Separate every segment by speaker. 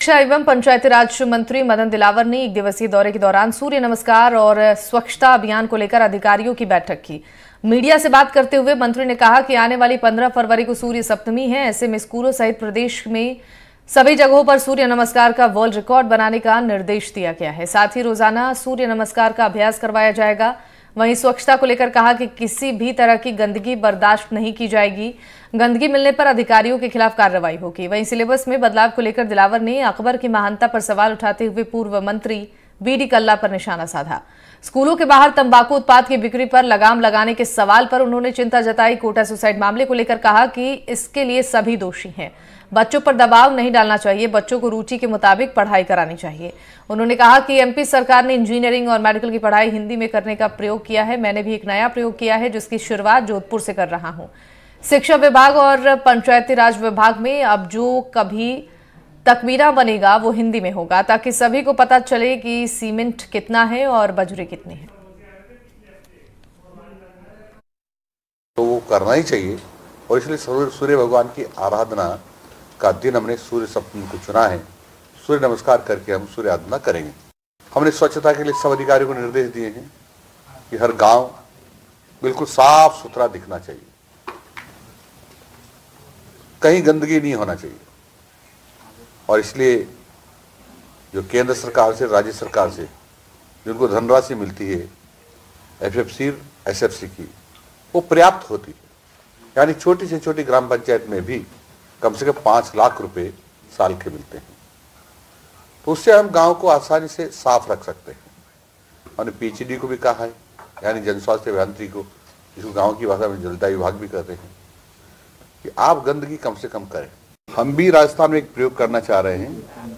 Speaker 1: शिक्षा एवं पंचायती राज मंत्री मदन दिलावर ने एक दिवसीय दौरे के दौरान सूर्य नमस्कार और स्वच्छता अभियान को लेकर अधिकारियों की बैठक की। मीडिया से बात करते हुए मंत्री ने कहा कि आने वाली 15 फरवरी को सूर्य सप्तमी है। ऐसे में स्कूलों सहित प्रदेश में सभी जगहों पर सूर्य नमस्कार का वर्ल्ड रिकॉर्ड बनाने का निर्देश दिया गया है। साथ ही रोजाना सूर्य नमस्कार का अभ्यास करवाया जाएगा। वहीं स्वच्छता को लेकर कहा कि किसी भी तरह की गंदगी बर्दाश्त नहीं की जाएगी। गंदगी मिलने पर अधिकारियों के खिलाफ कार्रवाई होगी। वहीं सिलेबस में बदलाव को लेकर दिलावर ने अकबर की महानता पर सवाल उठाते हुए पूर्व मंत्री बीडी कल्ला पर निशाना साधा। स्कूलों के बाहर तंबाकू उत्पाद की बिक्री पर लगाम लगाने के सवाल पर उन्होंने चिंता जताई। कोटा सुसाइड मामले को लेकर कहा कि इसके लिए सभी दोषी हैं। बच्चों पर दबाव नहीं डालना चाहिए, बच्चों को रुचि के मुताबिक पढ़ाई करानी चाहिए। उन्होंने कहा कि एमपी सरकार ने इंजीनियरिंग और मेडिकल की पढ़ाई हिंदी में करने का प्रयोग किया है। मैंने भी एक नया प्रयोग किया है जिसकी शुरुआत जोधपुर से कर रहा हूं। शिक्षा विभाग और पंचायती राज विभाग में अब जो कभी तकमीरा बनेगा वो हिंदी में होगा, ताकि सभी को पता चले कि सीमेंट कितना है और बजरी कितनी है।
Speaker 2: तो वो करना ही चाहिए और इसलिए सूर्य भगवान की आराधना का दिन हमने सूर्य सप्तमी को चुना है। सूर्य नमस्कार करके हम सूर्य आराधना करेंगे। हमने स्वच्छता के लिए सब अधिकारियों को निर्देश दिए हैं कि हर गांव बिल्कुल साफ सुथरा दिखना चाहिए, कहीं गंदगी नहीं होना चाहिए। और इसलिए जो केंद्र सरकार से, राज्य सरकार से जिनको धनराशि मिलती है एफएफसी एसएफसी की, वो पर्याप्त होती है। यानी छोटी से छोटी ग्राम पंचायत में भी कम से कम 5 लाख रुपए साल के मिलते हैं। तो उससे हम गांव को आसानी से साफ रख सकते हैं। हमने पीएचडी को भी कहा है, यानी जन स्वास्थ्य अभियांत्रिकी को, जिसको गांव की भाषा में जलदायी विभाग भी कहते हैं, कि आप गंदगी कम से कम करें। हम भी राजस्थान में एक प्रयोग करना चाह रहे हैं।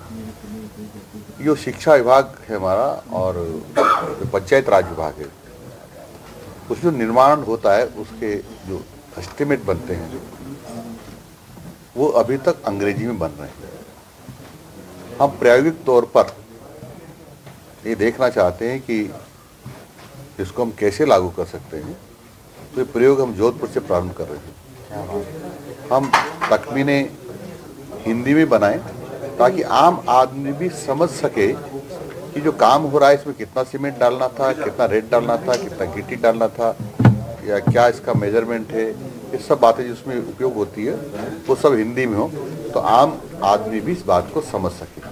Speaker 2: जो शिक्षा विभाग है हमारा और जो पंचायत राज विभाग है, उस जो निर्माण होता है उसके जो एस्टिमेट बनते हैं वो अभी तक अंग्रेजी में बन रहे हैं। हम प्रायोगिक तौर पर ये देखना चाहते हैं कि इसको हम कैसे लागू कर सकते हैं। तो ये प्रयोग हम जोधपुर से प्रारंभ कर रहे हैं। हम तकमीने हिंदी में बनाएं ताकि आम आदमी भी समझ सके कि जो काम हो रहा है इसमें कितना सीमेंट डालना था, कितना रेत डालना था, कितना गिट्टी डालना था, या क्या इसका मेजरमेंट है। ये सब बातें जिसमें उपयोग होती है वो सब हिंदी में हो तो आम आदमी भी इस बात को समझ सके।